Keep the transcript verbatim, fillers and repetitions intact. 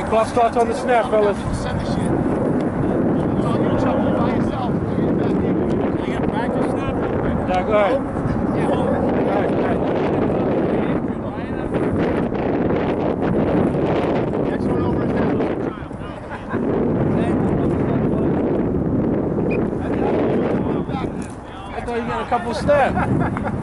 Clock starts on the snap, fellas. Send the shit. No, you're in trouble by yourself. Can I get back to snap real quick? Yeah, go ahead. Yeah, hold on. All right, all right. Next one over is that little child. I thought you got a couple snaps.